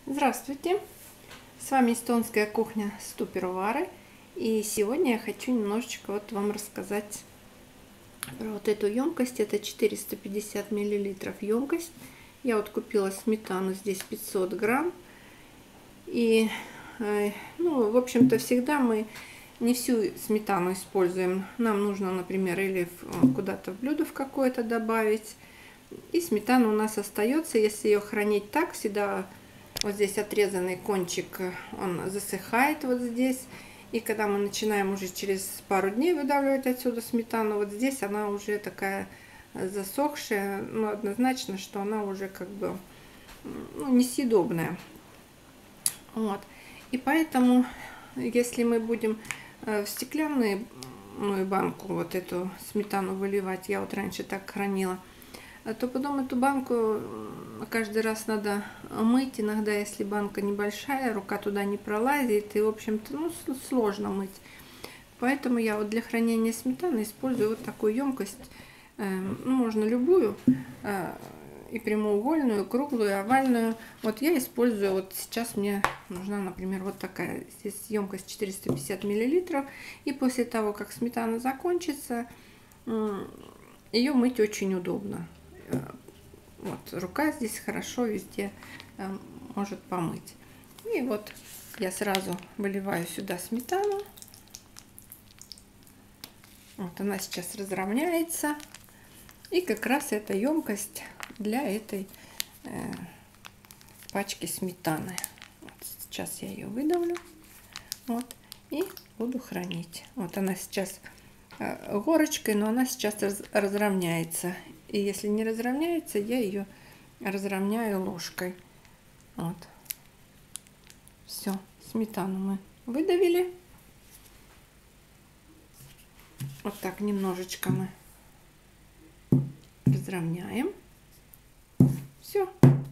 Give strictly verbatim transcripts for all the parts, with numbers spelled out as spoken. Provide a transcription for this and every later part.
Здравствуйте! С вами эстонская кухня Ступервары. И сегодня я хочу немножечко вот вам рассказать про вот эту емкость. Это четыреста пятьдесят миллилитров емкость. Я вот купила сметану, здесь пятьсот грамм. И, ну, в общем-то, всегда мы не всю сметану используем. Нам нужно, например, или куда-то в блюдо в какое-то добавить. И сметана у нас остается, если ее хранить так, всегда вот здесь отрезанный кончик, он засыхает вот здесь. И когда мы начинаем уже через пару дней выдавливать отсюда сметану, вот здесь она уже такая засохшая, ну, однозначно, что она уже как бы, ну, несъедобная. Вот. И поэтому, если мы будем в стеклянную банку вот эту сметану выливать, я вот раньше так хранила, то потом эту банку каждый раз надо мыть. Иногда, если банка небольшая, рука туда не пролазит, и, в общем-то, ну, сложно мыть. Поэтому я вот для хранения сметаны использую вот такую емкость. Ну, можно любую, и прямоугольную, и круглую, и овальную. Вот я использую, вот сейчас мне нужна, например, вот такая. Здесь емкость четыреста пятьдесят миллилитров. И после того, как сметана закончится, ее мыть очень удобно. Вот, рука здесь хорошо везде э, может помыть. И вот я сразу выливаю сюда сметану. Вот она сейчас разровняется. И как раз эта емкость для этой э, пачки сметаны. Вот сейчас я ее выдавлю. Вот, и буду хранить. Вот она сейчас э, горочкой, но она сейчас раз, разровняется. И если не разровняется, я ее разровняю ложкой. Вот. Все, сметану мы выдавили. Вот так немножечко мы разровняем. Все.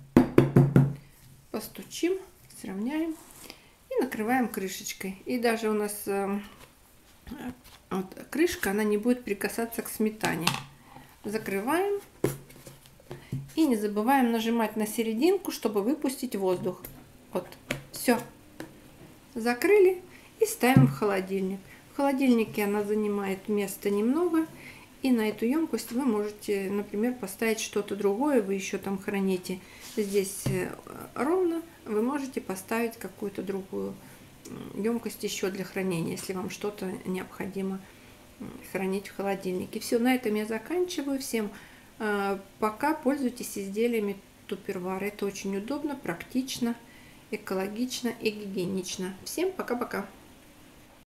Постучим, сравняем и накрываем крышечкой. И даже у нас э, вот, крышка, она не будет прикасаться к сметане. Закрываем и не забываем нажимать на серединку, чтобы выпустить воздух. Вот, все. Закрыли и ставим в холодильник. В холодильнике она занимает места немного, и на эту емкость вы можете, например, поставить что-то другое. Вы еще там храните здесь ровно, вы можете поставить какую-то другую емкость еще для хранения, если вам что-то необходимо хранить в холодильнике. Все, на этом я заканчиваю. Всем э, пока. Пользуйтесь изделиями Тупервары. Это очень удобно, практично, экологично и гигиенично. Всем пока-пока.